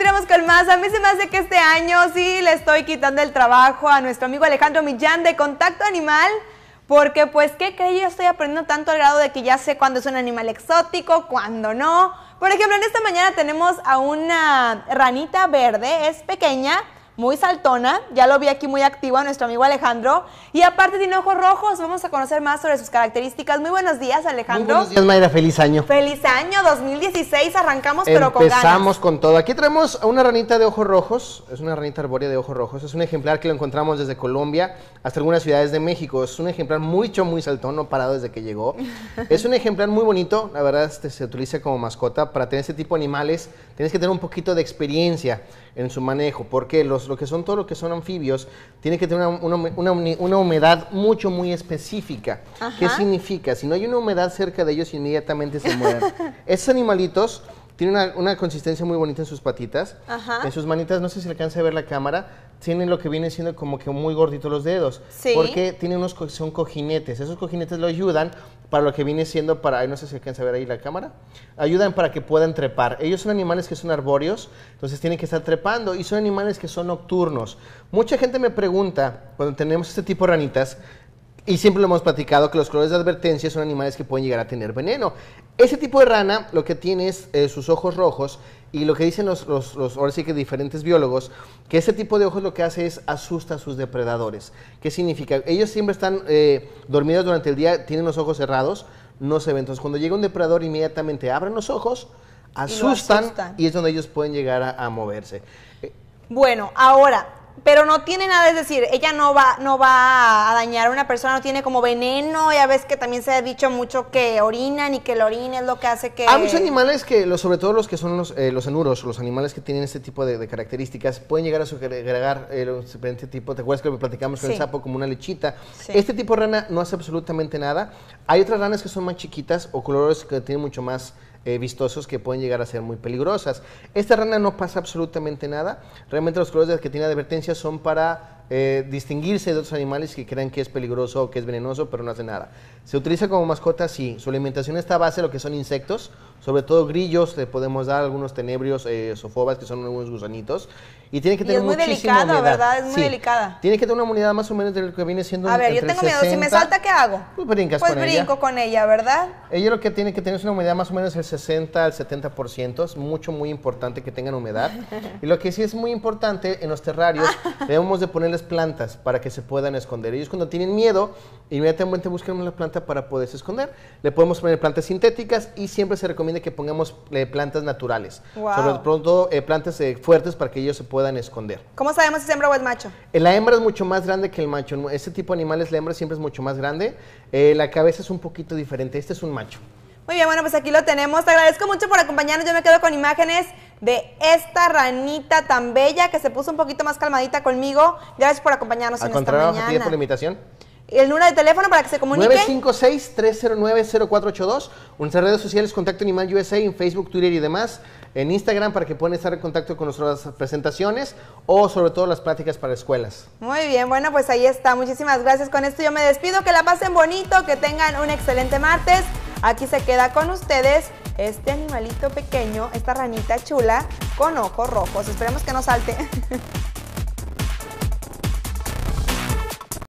continuamos con más. A mí se me hace que este año sí le estoy quitando el trabajo a nuestro amigo Alejandro Millán de Contacto Animal, porque pues, ¿qué cree? Yo estoy aprendiendo tanto al grado de que ya sé cuándo es un animal exótico, cuándo no. Por ejemplo, en esta mañana tenemos a una ranita verde, es pequeña, muy saltona, ya lo vi aquí muy activo a nuestro amigo Alejandro, y aparte tiene ojos rojos. Vamos a conocer más sobre sus características. Muy buenos días, Alejandro. Muy buenos días, Mayra, feliz año. Feliz año 2016, arrancamos pero con ganas. Empezamos con todo. Aquí traemos a una ranita de ojos rojos, es una ranita arbórea de ojos rojos, es un ejemplar que lo encontramos desde Colombia hasta algunas ciudades de México. Es un ejemplar muy saltón, no parado desde que llegó. Es un ejemplar muy bonito, la verdad se utiliza como mascota. Para tener este tipo de animales tienes que tener un poquito de experiencia en su manejo, porque todo lo que son anfibios tienen que tener una humedad muy específica. Ajá. ¿Qué significa? Si no hay una humedad cerca de ellos, inmediatamente se mueren. Estos animalitos tienen una consistencia muy bonita en sus patitas. Ajá. En sus manitas, no sé si le alcanza a ver la cámara, tienen lo que viene siendo como que muy gorditos los dedos. Sí. Porque tienen son cojinetes. Esos cojinetes lo ayudan para lo que viene siendo no sé si alcanza a ver ahí la cámara, ayudan para que puedan trepar. Ellos son animales que son arbóreos, entonces tienen que estar trepando, y son animales que son nocturnos. Mucha gente me pregunta, cuando tenemos este tipo de ranitas, y siempre lo hemos platicado, que los colores de advertencia son animales que pueden llegar a tener veneno. Ese tipo de rana lo que tiene es sus ojos rojos, y lo que dicen ahora sí que diferentes biólogos, que ese tipo de ojos lo que hace es asusta a sus depredadores. ¿Qué significa? Ellos siempre están dormidos durante el día, tienen los ojos cerrados, no se ven. Entonces cuando llega un depredador inmediatamente abren los ojos, asustan y es donde ellos pueden llegar a moverse. Bueno, ahora, pero no tiene nada, es decir, ella no va a dañar a una persona, no tiene como veneno. Ya ves que también se ha dicho mucho que orinan y que el orina es lo que hace que... Hay muchos animales que, sobre todo los que son los anuros, los animales que tienen este tipo de características, pueden llegar a agregar diferente tipo. ¿Te acuerdas que lo platicamos con el sapo como una lechita? Sí. Este tipo de rana no hace absolutamente nada. Hay otras ranas que son más chiquitas o colores que tienen mucho más vistosos, que pueden llegar a ser muy peligrosas. Esta rana no pasa absolutamente nada. Realmente los colores que tiene advertencia son para distinguirse de otros animales que crean que es peligroso o que es venenoso, pero no hace nada. Se utiliza como mascota, sí. Su alimentación está a base de lo que son insectos, sobre todo grillos, le podemos dar algunos tenebrios, sofobas, que son unos gusanitos. Y tiene que tener muchísima humedad. ¿Verdad? Es muy delicada. Tiene que tener una humedad más o menos de lo que viene siendo. A ver, yo tengo miedo. Si me salta, ¿qué hago? Pues brincas con ella. Pues brinco con ella, ¿verdad? Ella lo que tiene que tener es una humedad más o menos del 60 al 70%. Es muy importante que tengan humedad. Y lo que sí es muy importante, en los terrarios debemos de ponerles plantas para que se puedan esconder. Ellos cuando tienen miedo, inmediatamente buscan una planta para poderse esconder. Le podemos poner plantas sintéticas y siempre se recomienda que pongamos plantas naturales. Wow. Sobre todo plantas fuertes para que ellos se puedan esconder. ¿Cómo sabemos si es hembra o es macho? La hembra es mucho más grande que el macho. Este tipo de animales, la hembra siempre es mucho más grande. La cabeza es un poquito diferente. Este es un macho. Muy bien, bueno, pues aquí lo tenemos. Te agradezco mucho por acompañarnos. Yo me quedo con imágenes de esta ranita tan bella que se puso un poquito más calmadita conmigo. Gracias por acompañarnos en esta mañana. A ti por la invitación. El número de teléfono para que se comuniquen. 956-309-0482. Nuestras redes sociales, Contacto Animal USA, en Facebook, Twitter y demás. En Instagram, para que puedan estar en contacto con nuestras presentaciones o sobre todo las pláticas para escuelas. Muy bien, bueno, pues ahí está. Muchísimas gracias. Con esto yo me despido. Que la pasen bonito, que tengan un excelente martes. Aquí se queda con ustedes este animalito pequeño, esta ranita chula con ojos rojos. Esperemos que no salte.